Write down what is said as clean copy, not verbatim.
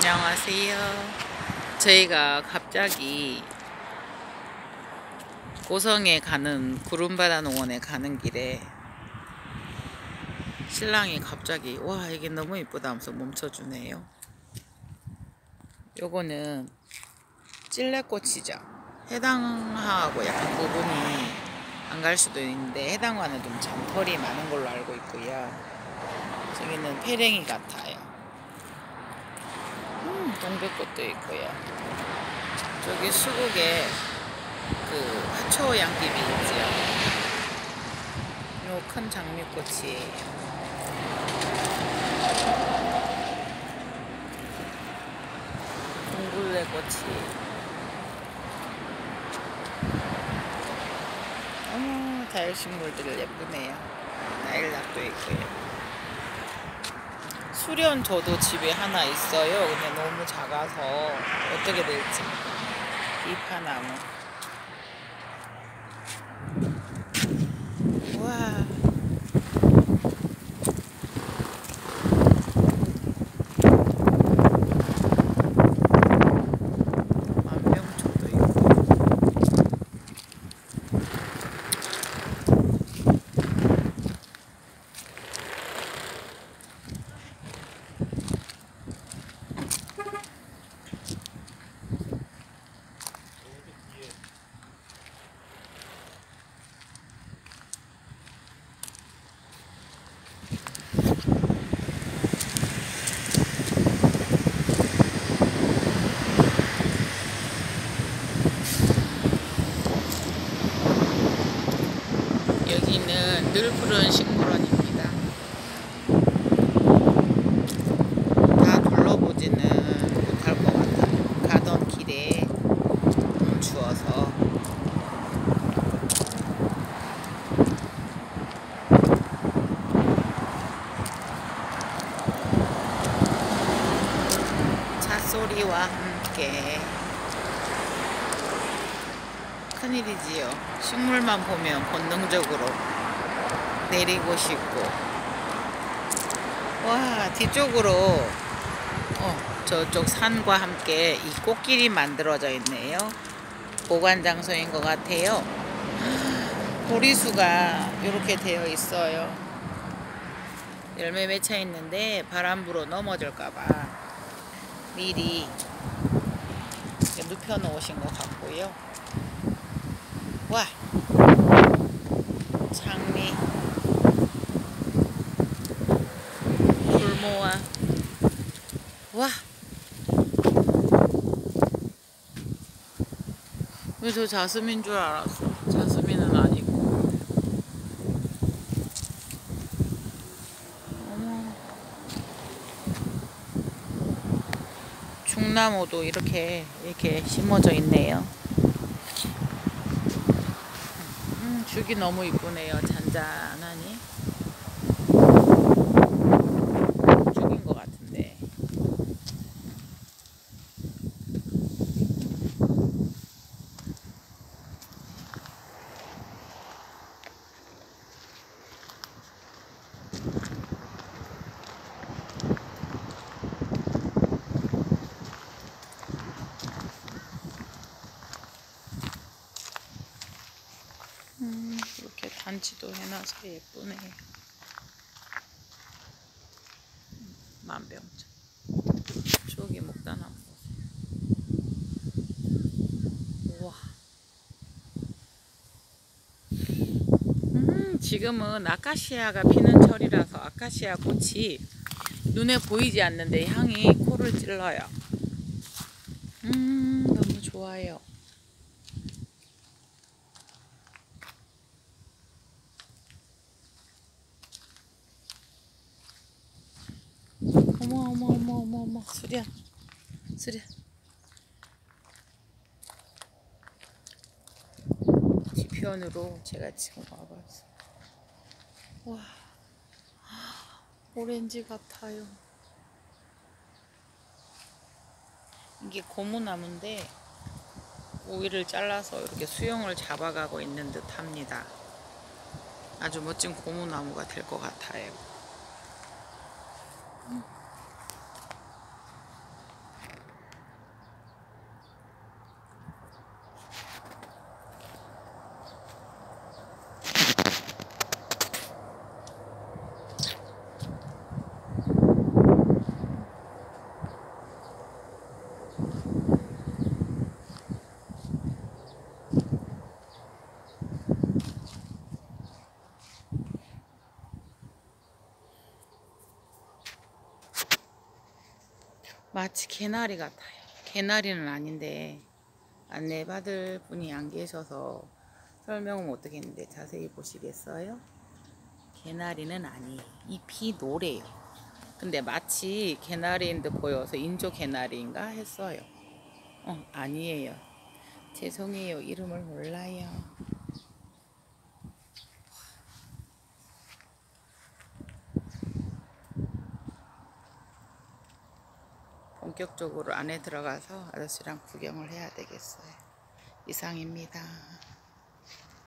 안녕하세요. 저희가 갑자기 고성에 가는 구름바다 농원에 가는 길에 신랑이 갑자기 와 이게 너무 이쁘다 하면서 멈춰주네요. 요거는 찔레꽃이죠. 해당하고 약간 구분이 안 갈 수도 있는데 해당과는 좀 잔털이 많은 걸로 알고 있고요. 저기는 페랭이 같아요. 동백꽃도 있고요. 저기 수국에 그 화초 양귀비 있지요. 요 큰 장미꽃이에요. 동굴레꽃이. 어머, 자연식물들 예쁘네요. 나일락도 있고요. 수련 저도 집에 하나 있어요. 근데 너무 작아서 어떻게 될지. 이파나무. 우와. 만병초도 있고. 여기는 늘 푸른 식물원입니다. 다 둘러보지는 못할 것 같아요. 가던 길에 너무 추워서. 찻소리와 함께 큰일이지요. 식물만 보면 본능적으로 내리고 싶고. 와, 뒤쪽으로 저쪽 산과 함께 이 꽃길이 만들어져 있네요. 보관 장소인 것 같아요. 보리수가 이렇게 되어 있어요. 열매 맺혀 있는데 바람 불어 넘어질까봐 미리 눕혀 놓으신 것 같고요. 와, 장미, 불모아. 와, 왜 저 자스민 줄 알았어. 자스민은 아니고. 어머, 중나무도 이렇게 심어져 있네요. 죽이 너무 이쁘네요. 잔잔하니. 죽인 것 같은데. 이렇게 단지도 해놔서 예쁘네. 만병초. 저기 목단나무. 우와. 지금은 아카시아가 피는 철이라서 아카시아 꽃이 눈에 보이지 않는데 향이 코를 찔러요. 너무 좋아요. 어머, 수련. 뒤편으로 제가 지금 와봤어. 와, 오렌지 같아요. 이게 고무나무인데 오이를 잘라서 이렇게 수영을 잡아가고 있는 듯 합니다. 아주 멋진 고무나무가 될 것 같아요. 마치 개나리 같아요. 개나리는 아닌데 안내받을 분이 안 계셔서 설명은 못하겠는데 자세히 보시겠어요? 개나리는 아니에요. 잎이 노래요. 근데 마치 개나리인 듯 보여서 인조 개나리인가 했어요. 아니에요. 죄송해요. 이름을 몰라요. 본격적으로 안에 들어가서 아저씨랑 구경을 해야 되겠어요. 이상입니다.